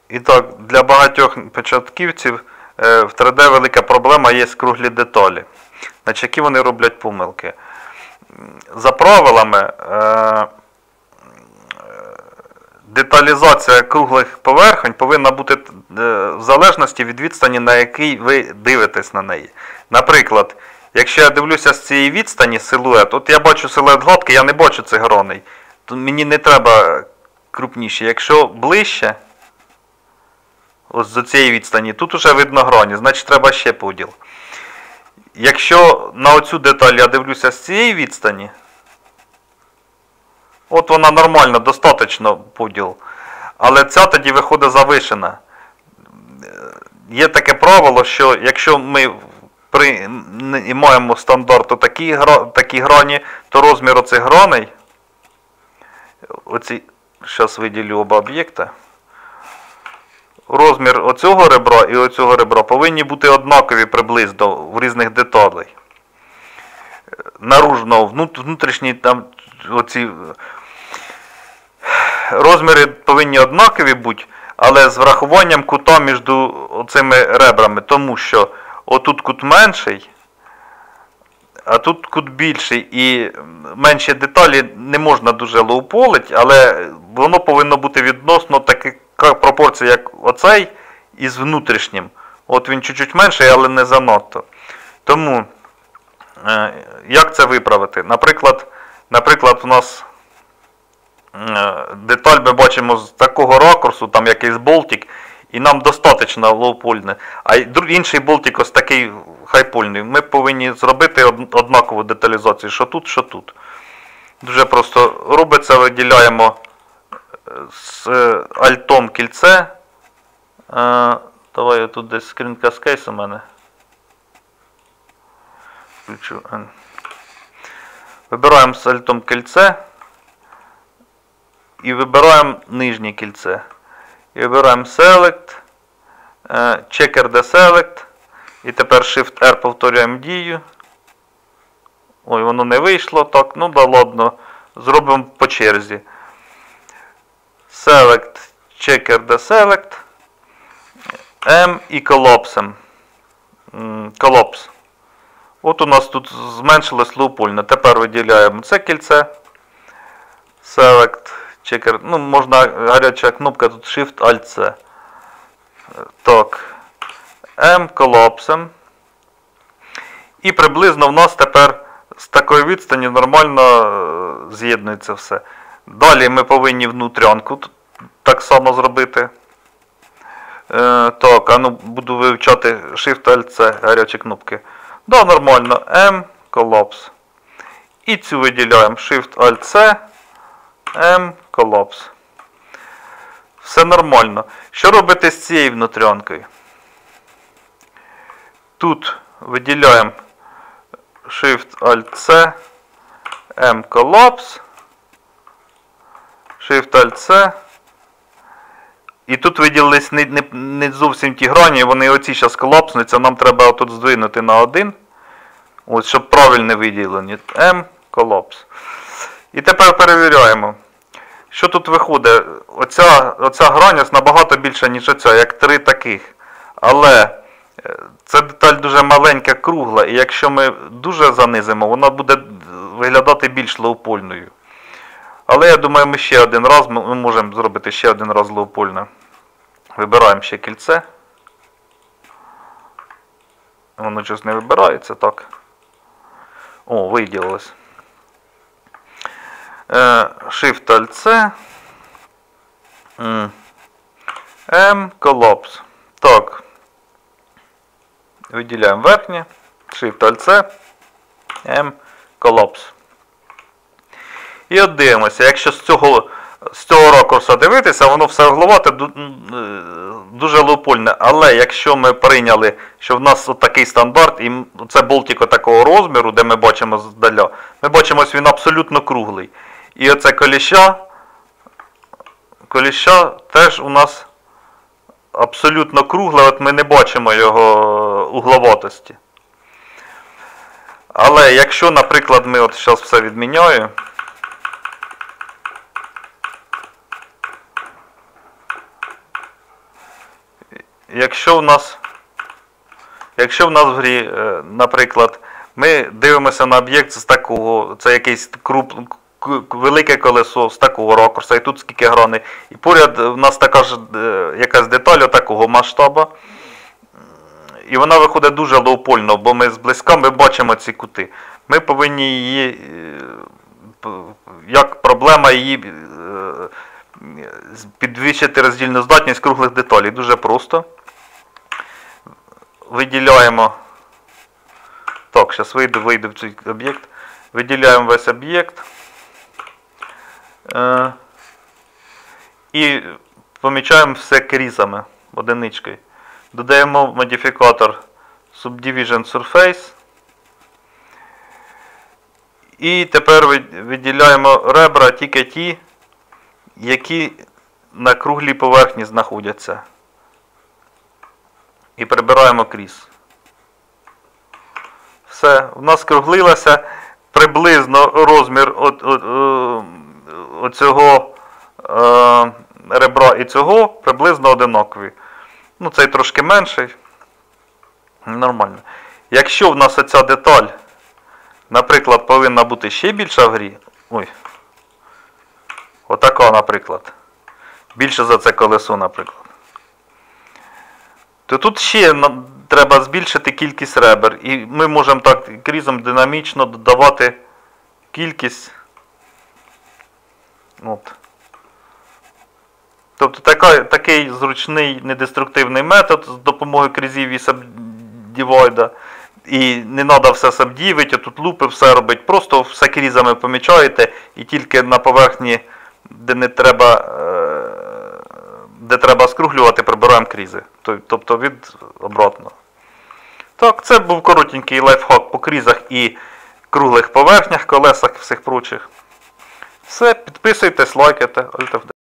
І так, для багатьох початківців в 3D велика проблема є круглі деталі. Значить, які вони роблять помилки? За правилами, деталізація круглих поверхонь повинна бути в залежності від відстані, на якій ви дивитесь на неї. Наприклад, якщо я дивлюся з цієї відстані силует, от я бачу силует гладкий, я не бачу цих гроней, то мені не треба крупніше. Якщо ближче, ось з цієї відстані, тут вже видно грані, значить треба ще поділ. Якщо на оцю деталь я дивлюся з цієї відстані, от вона нормально, достатньо поділ. Але ця тоді виходить завишена. Є таке правило, що якщо ми маємо стандарту такі грані, то розмір оцих граней, зараз виділю оба об'єкта, розмір оцього ребра і оцього ребра повинні бути однакові приблизно в різних деталей. Наружно, внутрішні там оці розміри повинні однакові бути, але з врахуванням кута між цими ребрами, тому що отут кут менший, а тут кут більший, і менші деталі не можна дуже лоуполити, але воно повинно бути відносно така пропорція, як оцей, із внутрішнім. От він чуть-чуть менший, але не занадто. Тому, як це виправити? Наприклад, у нас деталь ми бачимо з такого ракурсу, там якийсь болтик, і нам достатньо лоупольне. А інший болтик ось такий хайпольний. Ми повинні зробити однакову деталізацію, що тут, що тут. Дуже просто робиться, виділяємо з альтом кільце. Давай тут десь скрінкаст кейс у мене. Включу. Вибираємо з альтом кільце. І вибираємо нижнє кільце. І вибираємо Select, Checker Deselect. І тепер Shift-R повторюємо дію. Ой, воно не вийшло. Так, ну да ладно. Зробимо по черзі. Select, Checker Deselect. M і Collapse. Collapse. От у нас тут зменшилось лоупольне. Тепер виділяємо це кільце. Select. Checker, ну, можна гаряча кнопка, тут Shift-Alt-C. Так. M, Collapse. І приблизно в нас тепер з такої відстані нормально з'єднується все. Далі ми повинні внутрянку так само зробити. Так, а ну буду вивчати Shift-Alt-C, гарячі кнопки. Да, нормально. M, Collapse. І цю виділяємо Shift-Alt-C. M, Collapse. Все нормально. Що робити з цією внутрянкою? Тут виділяємо Shift-Alt-C, M, Collapse, Shift-Alt-C. І тут виділились не зовсім ті грані, вони оці зараз колапснуться, нам треба тут здвинути на 1. Ось, щоб правильно виділені. M, Collapse. І тепер перевіряємо. Що тут виходить? Оця граність набагато більша, ніж оця, як 3 таких. Але ця деталь дуже маленька, кругла, і якщо ми дуже занизимо, вона буде виглядати більш лоупольною. Але я думаю, ми ще один раз, ми можемо зробити ще один раз лоупольне. Вибираємо ще кільце. Воно щось не вибирається, так. О, виділилось. Shift-Alt-C. M, Collapse. Так. Виділяємо верхнє. Shift-Alt-C. M, Collapse. І от дивимося, якщо з цього ракурсу дивитися, воно все угловате, дуже лоупольне. Але якщо ми прийняли, що в нас такий стандарт, і це болтик такого розміру, де ми бачимо здаля, ми бачимо, що він абсолютно круглий. І оце коліща теж у нас абсолютно кругле, от ми не бачимо його угловатості. Але якщо, наприклад, ми от зараз все відміняю, якщо в нас в грі, наприклад, ми дивимося на об'єкт з такого, це якийсь велике колесо з такого ракурсу, і тут скільки граней, і поряд в нас така ж якась деталь такого масштабу, і вона виходить дуже лоупольно, бо ми зблизька ми бачимо ці кути. Ми повинні її, як проблема, її підвищити роздільну здатність круглих деталей. Дуже просто. Виділяємо, так, зараз вийду в цей об'єкт, виділяємо весь об'єкт і помічаємо все крізами, одиничкою. Додаємо модифікатор Subdivision Surface і тепер виділяємо ребра тільки ті, які на круглій поверхні знаходяться. І прибираємо крізь. Все, у нас скруглилося приблизно розмір оцього ребра і цього приблизно одинакові. Ну, цей трошки менший. Нормально. Якщо в нас оця деталь, наприклад, повинна бути ще більша в грі, отака, наприклад, більше за це колесо, наприклад, то тут ще треба збільшити кількість ребер. І ми можемо так крізом динамічно додавати кількість. От. Тобто такий зручний недеструктивний метод з допомогою крізів і сабдівайда. І не треба все сабдівити, тут лупи все робить. Просто все крізами помічаєте і тільки на поверхні, де треба скруглювати, прибираємо крізи. Тобто від обратно. Так, це був коротенький лайфхак по крізах і круглих поверхнях, колесах і всіх прочих. Все, підписуйтесь, лайкайте.